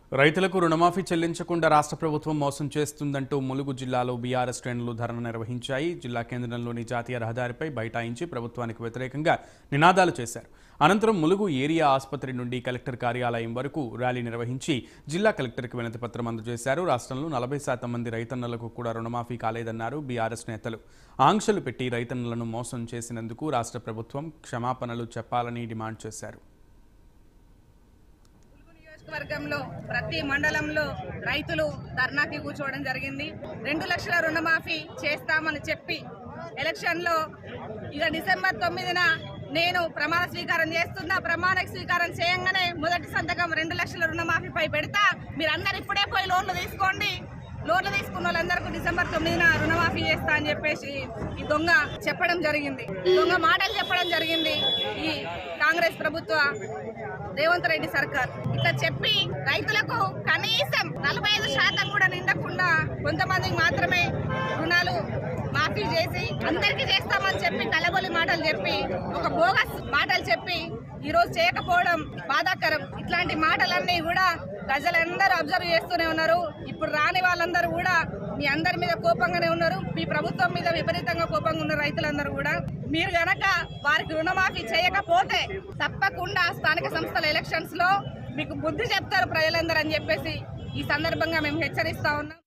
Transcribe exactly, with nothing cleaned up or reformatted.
రైతులకు రుణమాఫీ చెల్లించకుండా రాష్ట్ర ప్రభుత్వం మోసం చేస్తుందంటూ ములుగు జిల్లాలో బీఆర్ఎస్ శ్రేణులు ధర్నా నిర్వహించాయి. జిల్లా కేంద్రంలోని జాతీయ రహదారిపై బైఠాయించి ప్రభుత్వానికి వ్యతిరేకంగా నినాదాలు చేశారు. అనంతరం ములుగు ఏరియా ఆసుపత్రి నుండి కలెక్టర్ కార్యాలయం వరకు ర్యాలీ నిర్వహించి జిల్లా కలెక్టర్కి వినతి పత్రం అందజేశారు. రాష్ట్రంలో నలభై శాతం మంది రైతన్నలకు కూడా రుణమాఫీ కాలేదన్నారు బీఆర్ఎస్ నేతలు. ఆంక్షలు పెట్టి రైతన్నలను మోసం చేసినందుకు రాష్ట్ర ప్రభుత్వం క్షమాపణలు చెప్పాలని డిమాండ్ చేశారు. వర్గంలో ప్రతి మండలంలో రైతులు ధర్నాకి కూర్చోవడం జరిగింది. రెండు లక్షల రుణమాఫీ చేస్తామని చెప్పి ఎలక్షన్ లో ఇక డిసెంబర్ తొమ్మిదిన నేను ప్రమాణ స్వీకారం చేస్తున్నా. ప్రమాణ స్వీకారం చేయంగానే మొదటి సంతకం రెండు లక్షల రుణమాఫీపై పెడతా, మీరందరూ ఇప్పుడే పోయి లోన్లు తీసుకోండి, లోన్లు తీసుకున్న వాళ్ళందరికీ డిసెంబర్ తొమ్మిదిన రుణమాఫీ చేస్తా అని చెప్పేసి ఈ దొంగ చెప్పడం జరిగింది. దొంగ మాటలు చెప్పడం జరిగింది ఈ కాంగ్రెస్ ప్రభుత్వ రేవంత్ రెడ్డి సర్కార్. ఇట్లా చెప్పి రైతులకు కనీసం నలభై ఐదు శాతం కూడా నిండకుండా కొంతమందికి మాత్రమే రుణాలు మాఫీ చేసి అందరికీ చేస్తామని చెప్పి కలబొలి మాటలు చెప్పి ఒక బోగస్ మాటలు చెప్పి ఈ రోజు చేయకపోవడం బాధాకరం. ఇట్లాంటి మాటలన్నీ కూడా ప్రజలందరూ అబ్జర్వ్ చేస్తూనే ఉన్నారు. ఇప్పుడు రాని వాళ్ళందరూ కూడా మీ అందరి మీద కోపంగానే ఉన్నారు. మీ ప్రభుత్వం మీద విపరీతంగా కోపంగా ఉన్న రైతులందరూ కూడా మీరు గనక వారికి రుణమాఫీ చేయకపోతే తప్పకుండా స్థానిక సంస్థల ఎలక్షన్స్ లో మీకు బుద్ధి చెప్తారు ప్రజలందరూ అని చెప్పేసి ఈ సందర్భంగా మేము హెచ్చరిస్తా ఉన్నాం.